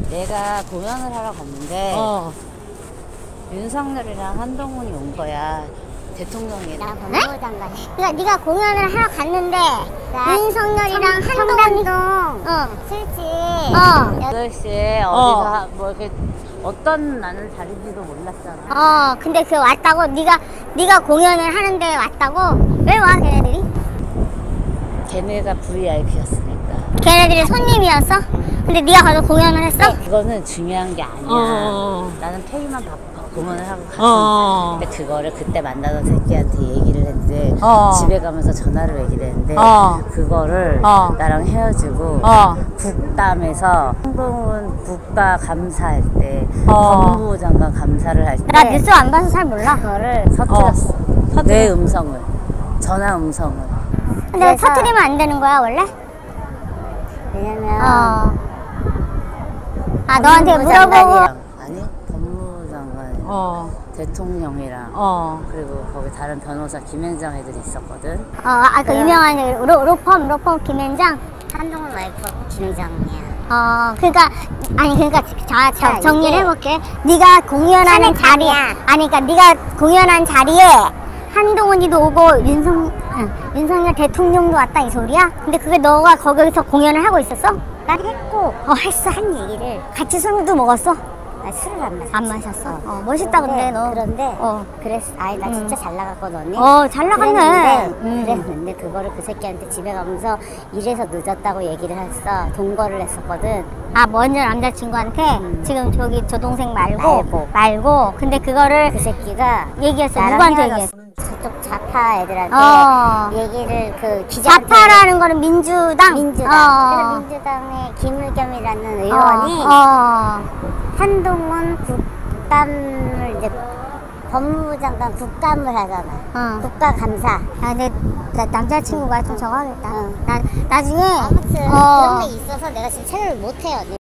내가 공연을 하러 갔는데 윤석열이랑 한동훈이 온 거야. 대통령이랑 법무부 장관이. 그러니까 네가 공연을 하러 갔는데 윤석열이랑 한동훈이 실지 8시에 어디서 뭐 이렇게 어떤 나는 자리인지도 몰랐잖아. 근데 그 왔다고 네가 공연을 하는데 왔다고? 왜 와 걔네들이? 걔네가 VIP였으니까. 걔네들이 손님이었어? 근데 네가 가서 공연을 했어? 그거는 중요한 게 아니야. 나는 페이만 받고 공연을 하고 갔어. 근데 그거를 그때 만나던 새끼한테 얘기를 했는데 집에 가면서 전화로 얘기를 했는데 그거를 나랑 헤어지고 국담에서 한동훈 국가 감사할 때 법무부 장관 감사를 할 때 나 뉴스 안 봐서 잘 몰라. 그거를 터뜨렸어. 내 음성을, 전화 음성을. 근데 터뜨리면 안 되는 거야 원래? 왜냐면 너한테 물어보고. 아니 법무부 장관 대통령이랑 그리고 거기 다른 변호사 김현장 애들이 있었거든. 그 유명한 로펌 김현장. 한동훈 와이프 김현장이야. 그러니까 정리를 해볼게. 네가 공연하는 자리에, 그러니까 네가 공연한 자리에 한동훈이도 오고 윤석열 대통령도 왔다 이 소리야? 근데 그게 너가 거기서 공연을 하고 있었어? 난 했고 한 얘기를 같이 술도 먹었어? 술을 안 마셨어. 안 마셨어? 멋있다 근데 너. 그런데 그랬어. 나 진짜 잘 나갔거든 언니. 잘 나갔네. 그랬는데 그거를 그 새끼한테 집에 가면서 이래서 늦었다고 얘기를 했어. 동거를 했었거든. 먼저 남자친구한테 지금 저 동생 말고 근데 그거를 그 새끼가 얘기했어. 누구한테 얘기했어? 저쪽 좌파 애들한테 얘기를 그 기자한테. 좌파라는 거는 민주당? 그래서 민주당의 김의겸이라는 의원이 한동훈 국감을 이제 법무부 장관 국감을 하잖아. 국가감사. 근데 남자친구가 좀 저거 하겠다. 나중에 아무튼 그런 게 있어서 내가 지금 체를 못해요.